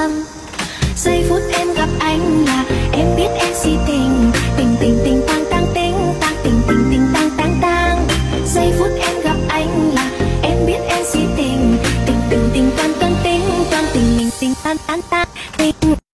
tan. Giây phút em gặp anh là em biết em si tình, tình tình tình tang tang tình tang tình tình tình tang tang tang. Giây phút em gặp anh là em biết em si tình, tình tình tình toan toan tình toan tình mình tình tan tan tan tình.